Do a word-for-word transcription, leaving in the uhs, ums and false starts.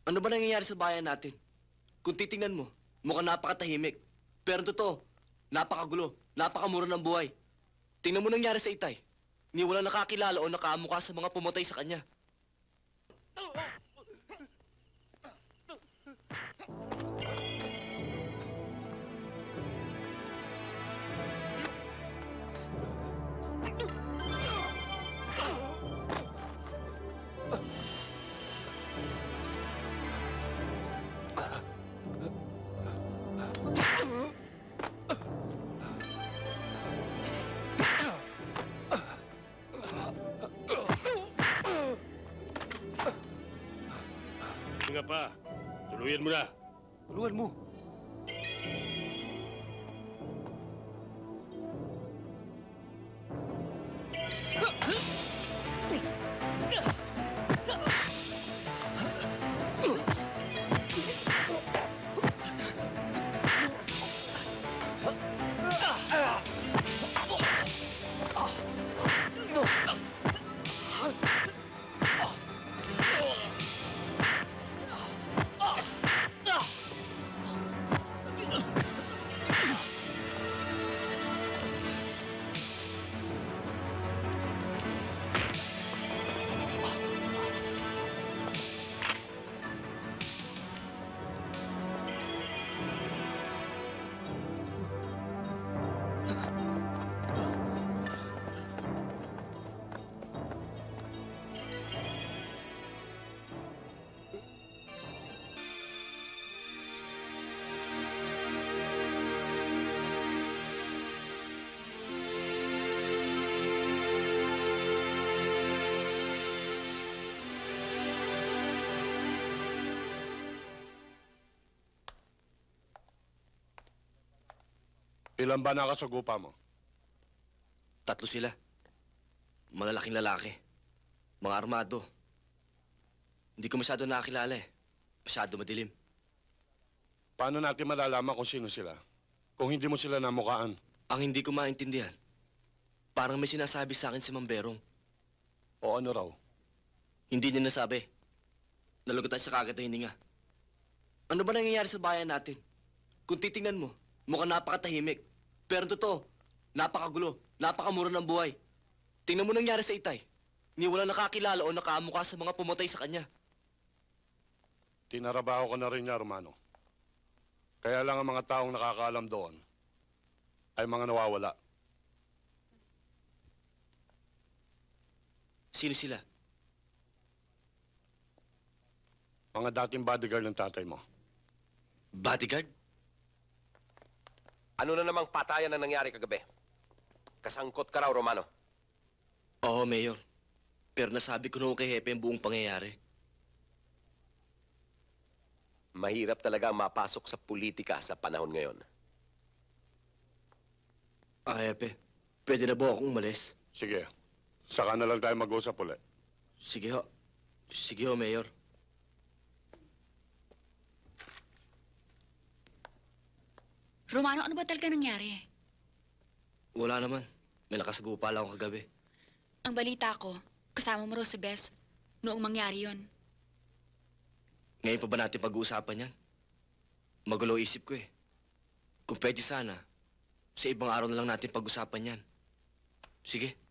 Ano ba nangyayari sa bayan natin? Kung titingnan mo, mukhang napakatahimik. Pero totoo, napakagulo, napakamura ng buhay. Tingnan mo nangyari sa Itay. Ni wala nakakilala o nakaamukha sa mga pumatay sa kanya. Nga pa, tuluyan mo na. Tulungan mo. Ilan ba nakasagupa mo? Tatlo sila. Malalaking lalaki. Mga armado. Hindi ko masyado nakakilala eh. Masyado madilim. Paano natin malalaman kung sino sila? Kung hindi mo sila namukaan? Ang hindi ko maintindihan, parang may sinasabi sa akin si Mamberong. O ano raw? Hindi niya nasabi. Nalugatan siya kagad na hininga. Ano ba nangyayari sa bayan natin? Kung titingnan mo, mukhang napakatahimik. Pero totoo, napakagulo, napakamura ng buhay. Tingnan mo nangyari sa Itay. Ni wala nakakilala o nakaamukha sa mga pumatay sa kanya. Tinarabaho ko na rin niya, Romano. Kaya lang ang mga taong nakakaalam doon ay mga nawawala. Sino sila? Mga dating bodyguard ng tatay mo. Bodyguard? Ano na namang patayan na nangyari kagabi? Kasangkot ka raw, Romano. Oo, Mayor. Pero nasabi ko noon kay Hepe ang buong pangyayari. Mahirap talaga mapasok sa politika sa panahon ngayon. Ah, Hepe, pwede na ba akong umalis? Sige, saka na lang tayo mag-usap ulit. Sige ho. Sige ho, Mayor. Romano, ano ba talaga nangyari? Wala naman. May nakasagupa lang ako kagabi. Ang balita ko, kasama mo raw si Bes noong mangyari yon. Ngayon pa ba natin pag-uusapan yan? Magulo isip ko eh. Kung pwede sana, sa ibang araw na lang natin pag-usapan yan. Sige.